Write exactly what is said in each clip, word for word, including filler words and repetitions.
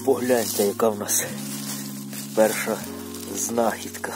Погляньте, яка в нас перша знахідка.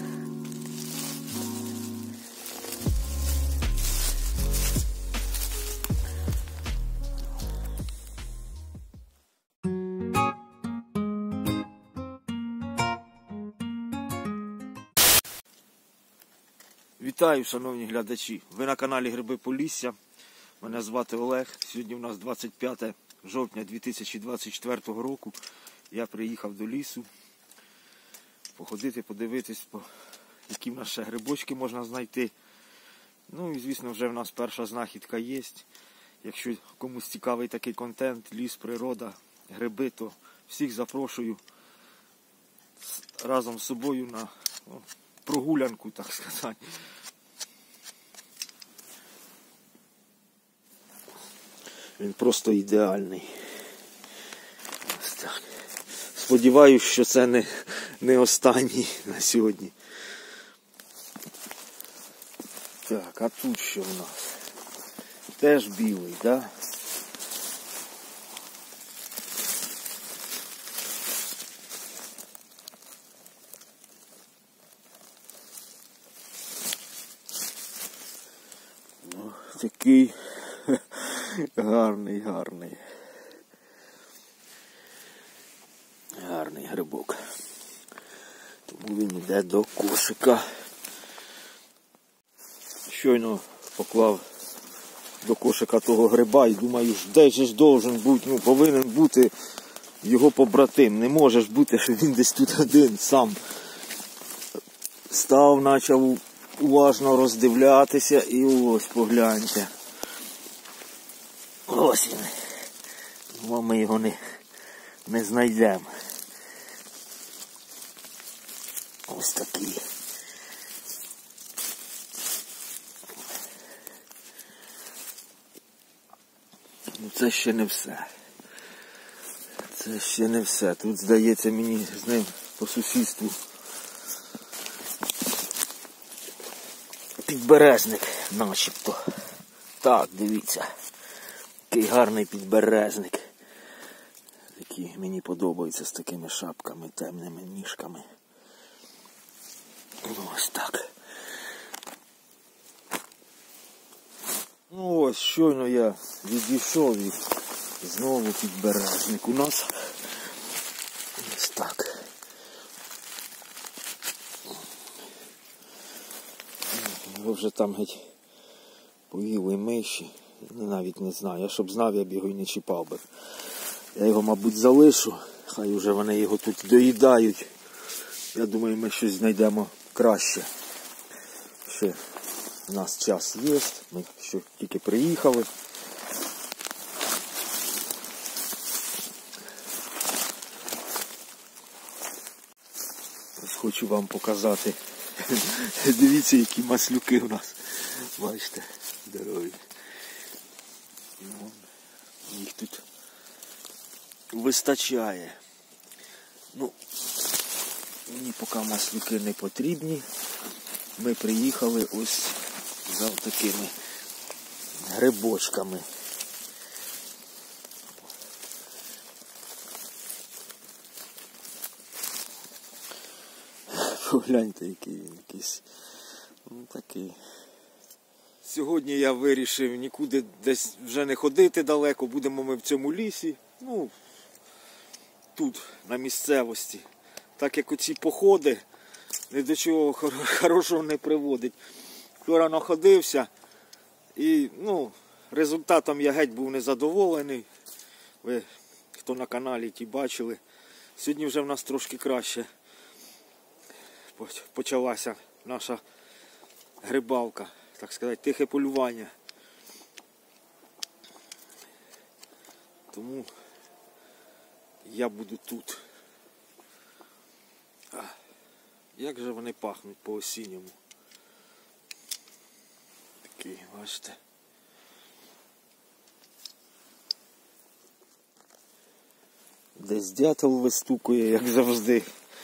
Вітаю, шановні глядачі! Ви на каналі Гриби Полісся. Мене звати Олег. Сьогодні у нас двадцять п'яте жовтня дві тисячі двадцять четвертого року. Я приїхав до лісу походити, подивитись, які в нас ще грибочки можна знайти. Ну і звісно вже в нас перша знахідка є. Якщо комусь цікавий такий контент, ліс, природа, гриби, то всіх запрошую разом з собою на о, прогулянку, так сказати. Він просто ідеальний. Ось так. Сподіваюсь, що це не, не останній на сьогодні. Так, а тут що в нас? Теж білий, так? Да? Такий гарний, гарний. Гарний грибок. Тому він йде до кошика. Щойно поклав до кошика того гриба і думаю, де ж должен бути, ну повинен бути його побратим. Не може ж бути, що він десь тут один сам. Став, почав уважно роздивлятися і ось, погляньте. Ось він. Ну, ми його не, не знайдемо. Ось такий. Ну це ще не все. Це ще не все. Тут, здається, мені з ним по сусідству підберезник начебто. Так, дивіться. Який гарний підберезник. Які мені подобаються з такими шапками, темними ніжками. Ось так. Ну ось, щойно я відійшов і знову підберезник у нас. Ось так. Його вже там геть поїли миші. Навіть не знаю. Я щоб знав, я б його і не чіпав би. Я його, мабуть, залишу. Хай вже вони його тут доїдають. Я думаю, ми щось знайдемо краще. Ще у нас час є. Ми ще тільки приїхали. Ось хочу вам показати. Дивіться, які маслюки у нас. Бачите, здорові. Їх тут вистачає. Ну, мені поки маслюки не потрібні. Ми приїхали ось за такими грибочками. Погляньте, який він якийсь. Ну, такий. Сьогодні я вирішив нікуди десь вже не ходити далеко, будемо ми в цьому лісі, ну, тут, на місцевості. Так як оці походи ні до чого хорошого не приводить. Вчора находився і, ну, результатом я геть був незадоволений. Ви, хто на каналі, ті бачили. Сьогодні вже в нас трошки краще почалася наша грибалка. Так сказати, тихе полювання. Тому я буду тут. А, як же вони пахнуть по-осінньому. Такі, бачите. Десь дятел вистукує, як завжди.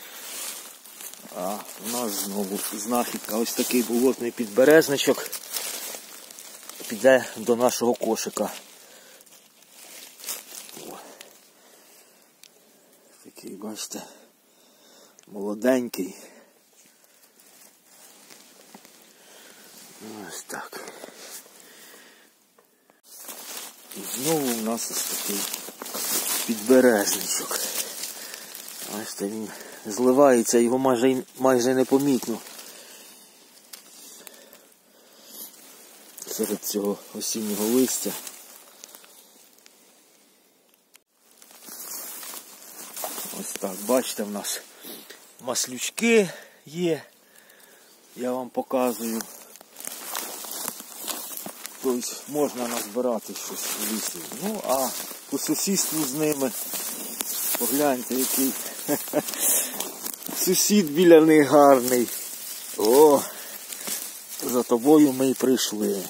А у нас знову знахідка. Ось такий болотний підберезничок піде до нашого кошика. Такий, бачите, молоденький. Ось так. І знову у нас ось такий підберезничок. Бачите, він зливається, його майже, майже непомітно. Серед цього осіннього листя. Ось так, бачите, в нас маслючки є. Я вам показую. Тобто можна назбирати щось в лісі. Ну, а по сусідству з ними, погляньте, який сусід біля них гарний. О, за тобою ми й прийшли.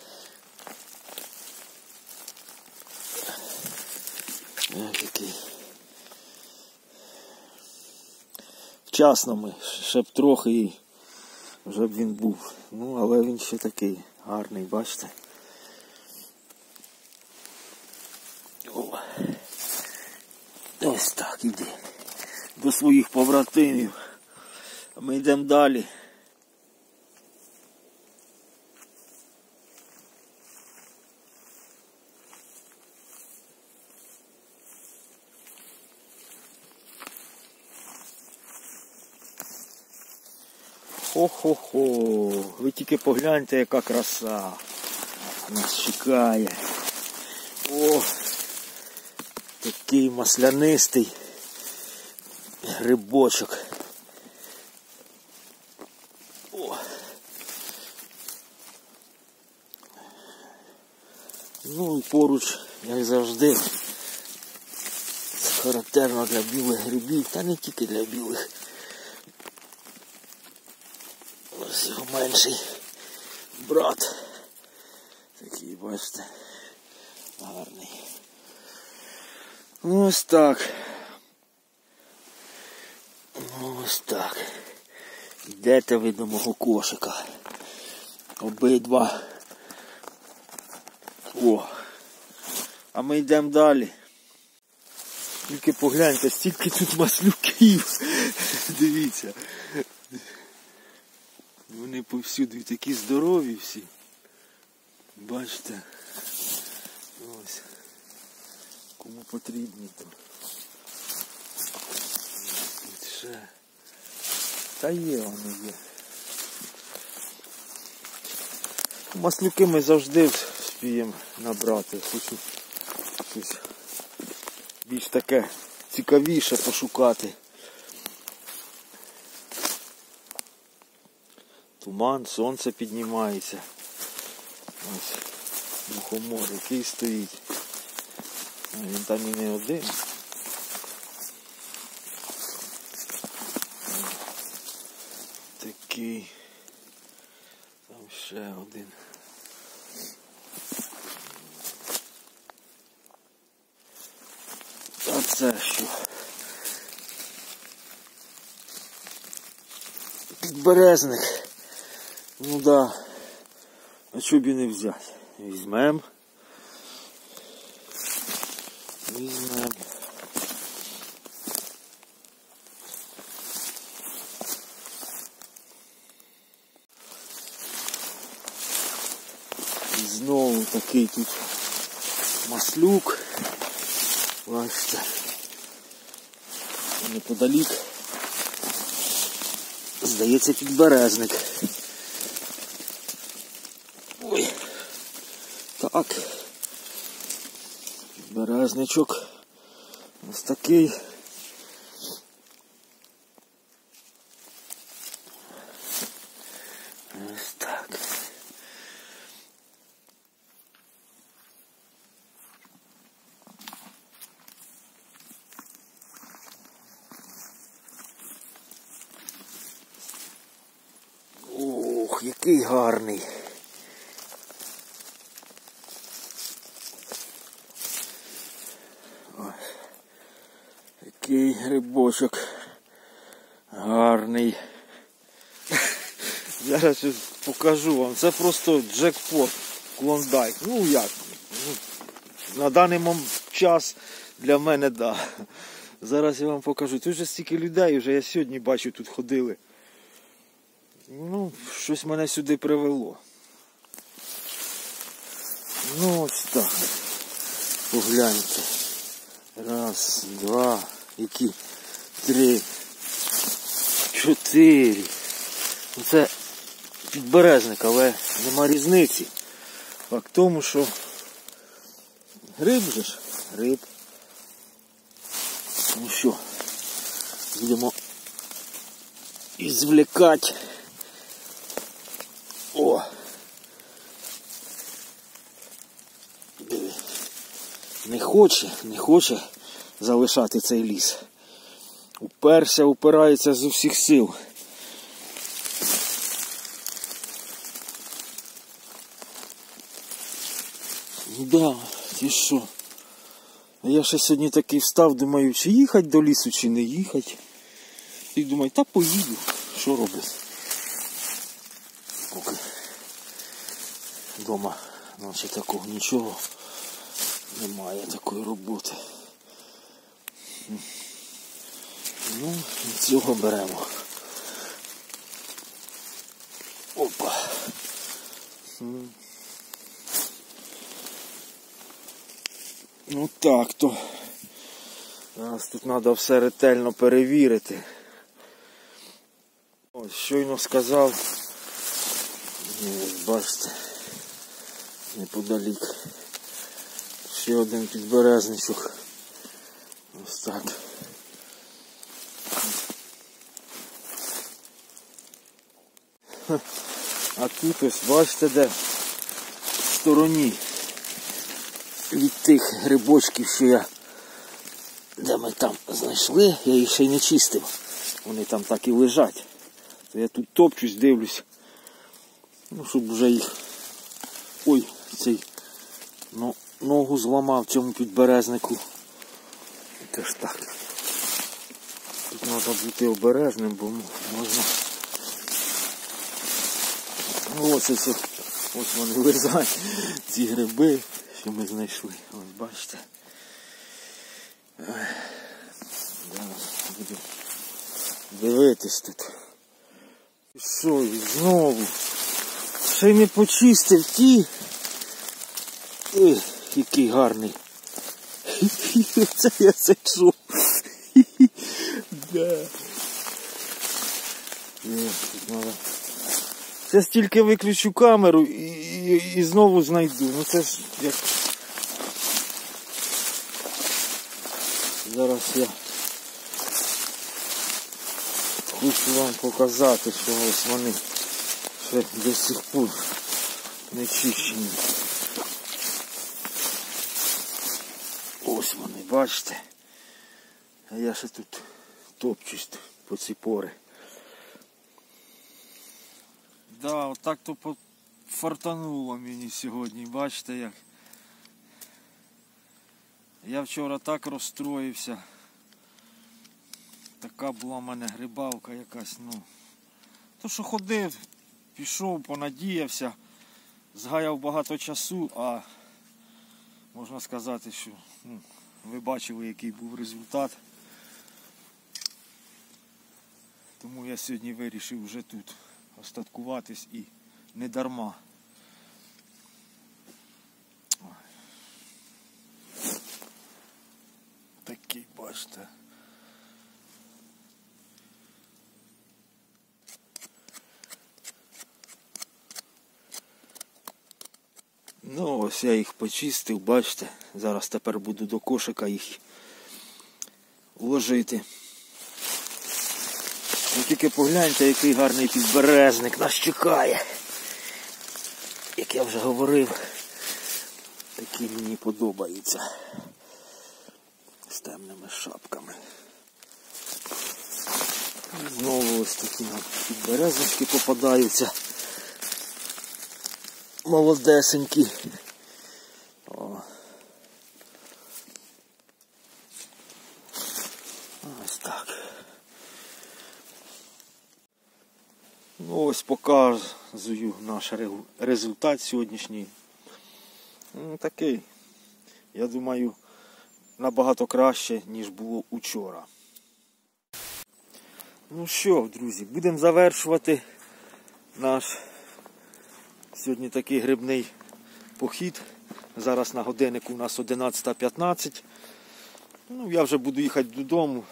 Ось який. Вчасно ми, ще б трохи і вже б він був. Ну, але він ще такий гарний, бачите. О. Ось так, іди. До своїх побратимів. А ми йдемо далі. Хо-хо-хо, ви тільки погляньте, яка краса нас чекає. О, такий маслянистий грибочок. О. Ну і поруч, як завжди, це характерно для білих грибів, та не тільки для білих. Ось його менший брат. Такий, бачите, гарний. Ось так. Ось так. Йдете ви до мого кошика. Обидва. О. А ми йдемо далі. Тільки погляньте, стільки тут маслюків. Дивіться. Вони повсюди такі здорові всі. Бачите? Ось. Кому потрібні то. Тут ще. Та є вони є. Маслюки ми завжди вспіємо набрати. Хочу щось більш таке цікавіше пошукати. Туман, сонце піднімається. Ось мухомор, який стоїть. Він там і не один. Такий. Там ще один. А це що? Підберезник. Ну да. А що б і не взяти? Візьмем. Візьмем. І знову такий тут маслюк. Бачите. Неподалік. Здається, підберезник. Ой. Так. Підберезничок. Ось такий. Ось так. Ох, який гарний. Ось. Який грибочок гарний. Зараз щось покажу вам. Це просто джекпот, клондайк. Ну як? На даний час для мене, да. Зараз я вам покажу. Тут вже стільки людей, вже я сьогодні бачу, тут ходили. Ну, щось мене сюди привело. Ну, ось так. Погляньте. Раз, два, які, три, чотири. Це підберезник, але нема різниці. Факт в тому, що гриб же ж, гриб. Ну що, будемо ізвлікати. О! Диви. Не хоче, не хоче залишати цей ліс. Уперся, упирається з усіх сил. Да, ти що? Я ще сьогодні такий встав, думаю, чи їхати до лісу, чи не їхати. І думаю, та поїду, що робити. Поки вдома, наче такого нічого немає, такої роботи. Ну, цього беремо. Опа. Ну так то. Зараз тут треба все ретельно перевірити. Ось, щойно сказав. Ось, бачите, неподалік. Ще один підберезничок. Ось так. А тут ось, бачите, де в стороні від тих грибочків, що я, де ми там знайшли, я їх ще й не чистив. Вони там так і лежать. То я тут топчусь, дивлюсь. Ну, щоб вже їх... Ой, цей ну, ногу зламав цьому підберезнику. Теж так. Тут треба бути обережним, бо можна... Ну, ось ось, ось вони лежать, ці гриби, що ми знайшли. Ось бачите. Зараз буду дивитись тут. І що, і знову? Ще й не почистив ті. Ой, який гарний. Оце я зайшов. Да. Тут треба... Зараз тільки виключу камеру і, і, і знову знайду. Ну це ж як... Зараз я хочу вам показати, що ось вони ще до сих пор не чищені. Ось вони, бачите? А я ще тут топчусь по ці пори. Да, отак то фартануло мені сьогодні, бачите як. Я вчора так розстроївся. Така була в мене грибалка якась, ну. То що ходив, пішов, понадіявся, згаяв багато часу, а можна сказати, що ну, ви бачили, який був результат. Тому я сьогодні вирішив вже тут остаткуватись і не дарма. Такий, бачите. Ну, ось я їх почистив, бачите. Зараз тепер буду до кошика їх вложити. Ви тільки погляньте, який гарний підберезник нас чекає. Як я вже говорив, такі мені подобаються. З темними шапками. І знову ось такі нам підберезнички попадаються. Молодесенькі. О. Ось так. Ну ось показую наш результат сьогоднішній. Ну, такий, я думаю, набагато краще, ніж було учора. Ну що, друзі, будемо завершувати наш сьогодні такий грибний похід. Зараз на годиннику у нас одинадцята п'ятнадцять. Ну, я вже буду їхати додому.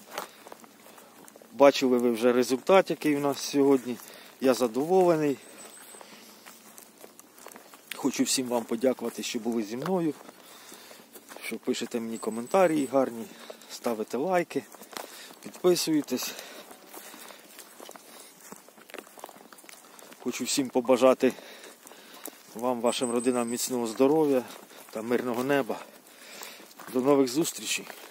Бачили ви вже результат, який у нас сьогодні. Я задоволений. Хочу всім вам подякувати, що були зі мною. Що пишете мені коментарі гарні, ставите лайки, підписуєтесь. Хочу всім побажати вам, вашим родинам міцного здоров'я та мирного неба. До нових зустрічей!